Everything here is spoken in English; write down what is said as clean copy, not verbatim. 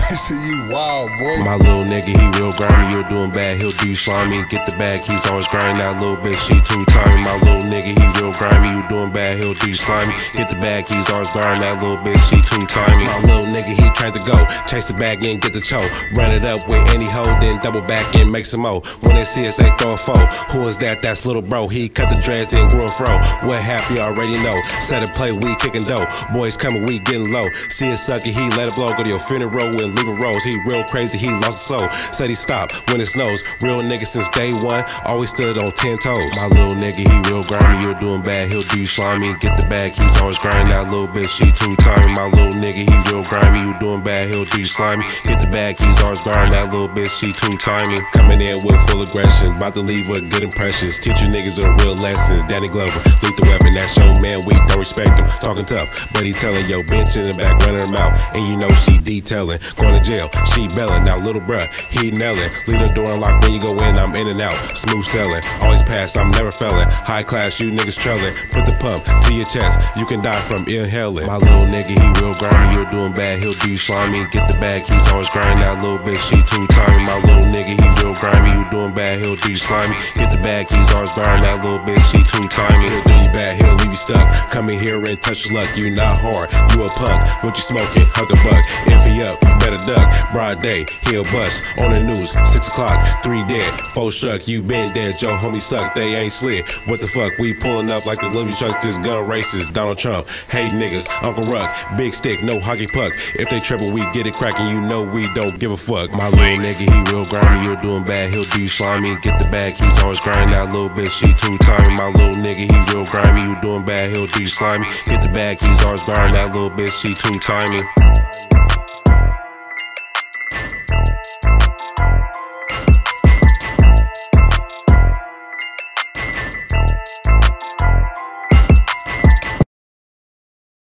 You wild, boy. My little nigga, he real grimy, you're doing bad, he'll do slimy. Get the bag, he's always grinding. That little bitch, she too tiny. My little nigga, he real grimy, you doing bad, he'll do slimy. Get the bag, he's always grinding. That little bitch, she too tiny. My little nigga, he tried to go, chase the bag and get the choke. Run it up with any hoe, then double back and make some more. When they see us, they throw a foe. Who is that? That's little bro. He cut the dreads and grew a fro. What happened, you already know. Set a play, we kicking dough. Boys coming, we getting low. See a sucker, he let it blow. Go to your funeral and leave a rose. He real crazy, he lost his soul. Said he stopped when it snows. Real nigga since day one, always stood on 10 toes. My little nigga, he real grimy, you're doing bad, he'll do slimy. Get the bag, he's always grinding. That little bitch, she too tiny. My little nigga, he real grimy, you doing bad, he'll do slimy. Get the bag, he's always grinding. That little bitch, she too tiny. Coming in with full aggression, about to leave with good impressions. Teach you niggas the real lessons. Danny Glover, lethal weapon, that's your man, we don't respect him. Talking tough, but he telling yo bitch in the back, running her mouth. And you know she detailing, going to jail, she belling. Now little bruh, he nailing. Leave the door unlocked when you go in, I'm in and out. Smooth selling, always pass, I'm never felling. High class, you niggas trailing. Put the pump to your chest, you can die from inhaling. My little nigga, he real grimy, you're doing bad, he'll do slimy. Get the bag, he's always grinding. That little bitch, she too tiny. My little nigga, he real grimy, you doing bad, he'll do slimy. Get the bag, he's always grinding. That little bitch, she too tiny. He'll do you bad, he'll leave you stuck. Come in here and touch your luck, you not hard, you a punk. What you smoking, hug a buck. If he up, you better duck. Broad day, he'll bust. On the news, 6 o'clock, 3 dead. 4 struck, you been dead, your homie suck, they ain't slid. What the fuck, we pulling up like the Louis trucks, this gun racist. Donald Trump, hey niggas, Uncle Ruck, big stick, no hockey puck. If they triple, we get it cracking, you know we don't give a fuck. My little nigga, he real grimy, you're doing bad, he'll do slimy. Get the bag, he's always grinding. That little bitch, she too tiny. My little nigga, he real grimy, you doing bad, he'll do slimy. Get the bag, he's always grinding. That little bitch, she too tiny.